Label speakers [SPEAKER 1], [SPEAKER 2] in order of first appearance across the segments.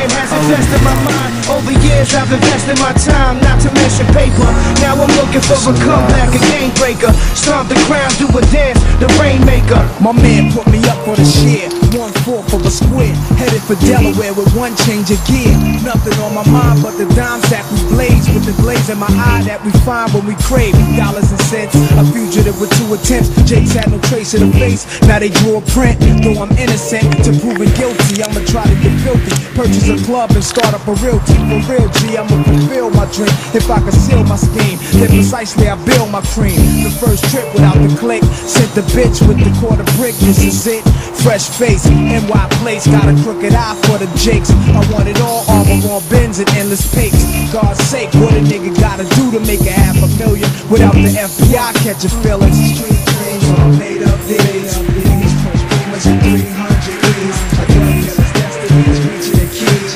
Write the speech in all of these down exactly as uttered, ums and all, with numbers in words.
[SPEAKER 1] it has infested my mind. Over years I've invested my time, not to mention paper. Now I'm looking for a comeback, a game breaker. Stomp the ground, do a dance, the rainmaker.
[SPEAKER 2] My man put me up for the share, one fourth of a square. Headed for Delaware with one change of gear. Nothing on my mind but the dime sack we blaze, with the glaze in my eye that we find when we crave dollars and cents. A fugitive with two attempts. Jake's had no trace of the face, now they drew a print. Though I'm innocent to proving guilty, I'ma try to get filthy. Purchase a club and start up a realty. For real G, I'ma fulfill my dream. If I conceal my scheme, then precisely I build my cream. The first trip without the click, sent the bitch with the quarter brick. This is it, fresh face, N Y place. Got a crooked eye for the Jakes. I want it all, armor on bins and endless papes. God's sake, what a nigga gotta do to make a half a million without the F B I catching feelings? Street dreams all made up days. These dreamers in three hundred years. A drug killer's destiny is reaching the keys.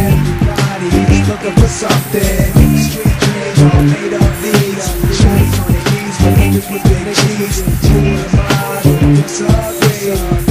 [SPEAKER 2] Everybody is looking for something. Street dreams all made up these. Shorties on the knees, but niggas with big cheese. Who am I to disagree?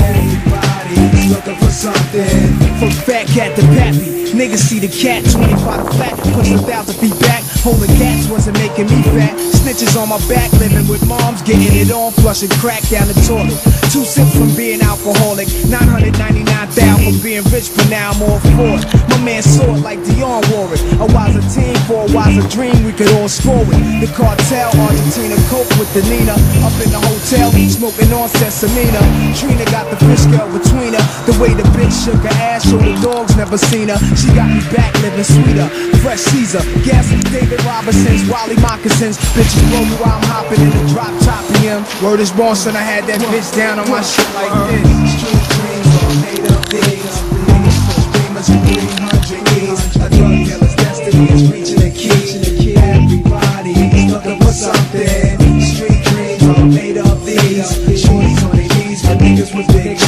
[SPEAKER 2] Everybody's looking for something. From fat cat to pappy, niggas see the cat, twenty-five flat, push a thousand feet back. Holding cats wasn't making me fat. Snitches on my back, living with moms, getting it on, flushing crack down the toilet. Two sips from being alcoholic, nine hundred ninety-nine thousand from being rich, but now I'm all for it. My man saw it like Dionne wore it. A wiser team for a wiser dream, we could all score it. The cartel, Argentina, coke with the Nina. Up in the hotel, smoking on Sesamina. Trina got the fish girl between her. The way the bitch shook her ass, showed the dogs never seen her. She got me back living sweeter. Fresh Caesar, gas David Robinson's, Wally moccasins. Bitches blow me while I'm hopping in the drop top P M. Word is born, son, I had that bitch down on my shit like this. Street dreams all made up days. Niggas push dreamers in three hundred years. A drug killer's destiny is reaching the key. Everybody is looking for something. Street dreams all made up these. Shorties on their knees, but niggas with big